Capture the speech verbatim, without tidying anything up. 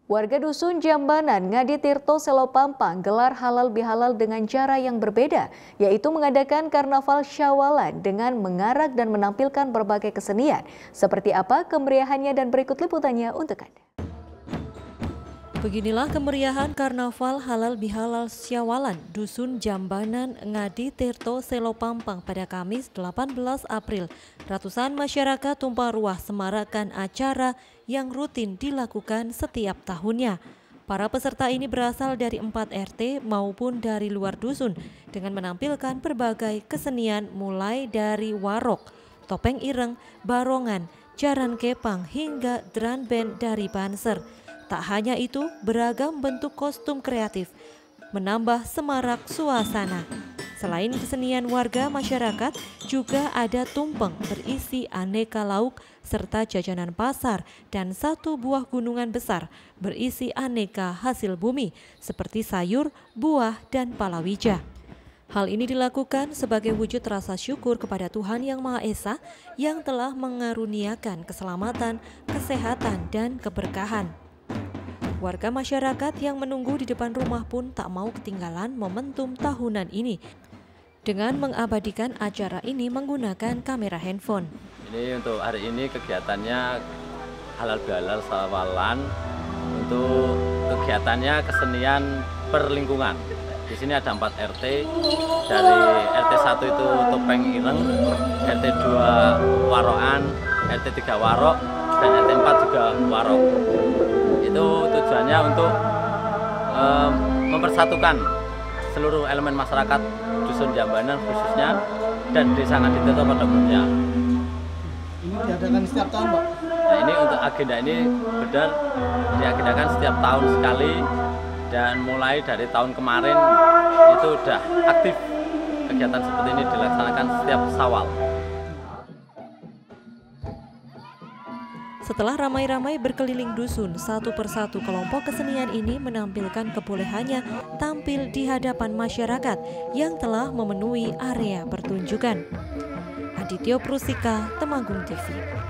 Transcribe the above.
Warga Dusun Jambanan, Ngadi Tirto, Selopampang gelar halal bihalal dengan cara yang berbeda, yaitu mengadakan karnaval Syawalan dengan mengarak dan menampilkan berbagai kesenian. Seperti apa kemeriahannya dan berikut liputannya untuk Anda. Beginilah kemeriahan karnaval halal bihalal Syawalan Dusun Jambanan, Ngadi Tirto, Selopampang pada Kamis delapan belas April. Ratusan masyarakat tumpah ruah semarakan acara yang rutin dilakukan setiap tahunnya. Para peserta ini berasal dari empat R T maupun dari luar dusun dengan menampilkan berbagai kesenian mulai dari warok, topeng ireng, barongan, jaran kepang hingga drum band dari Banser. Tak hanya itu, beragam bentuk kostum kreatif menambah semarak suasana. Selain kesenian warga masyarakat, juga ada tumpeng berisi aneka lauk serta jajanan pasar dan satu buah gunungan besar berisi aneka hasil bumi seperti sayur, buah, dan palawija. Hal ini dilakukan sebagai wujud rasa syukur kepada Tuhan Yang Maha Esa yang telah mengaruniakan keselamatan, kesehatan, dan keberkahan. Warga masyarakat yang menunggu di depan rumah pun tak mau ketinggalan momentum tahunan ini dengan mengabadikan acara ini menggunakan kamera handphone. Ini untuk hari ini kegiatannya halal bihalal Syawalan. Untuk kegiatannya kesenian perlingkungan. Di sini ada empat R T. Dari R T satu itu topeng ireng, R T dua warokan, R T tiga warok, dan R T empat juga warok. Itu tujuannya untuk um, mempersatukan seluruh elemen masyarakat Dusun Jambanan khususnya dan Desa Ngadi Tirto pada umumnya. Ini diadakan setiap tahun, Pak? Nah, ini untuk agenda ini benar diagendakan setiap tahun sekali, dan mulai dari tahun kemarin itu sudah aktif kegiatan seperti ini dilaksanakan setiap Syawal. Setelah ramai-ramai berkeliling dusun, satu persatu kelompok kesenian ini menampilkan kebolehannya tampil di hadapan masyarakat yang telah memenuhi area pertunjukan. Adityo Prusika, Temanggung T V.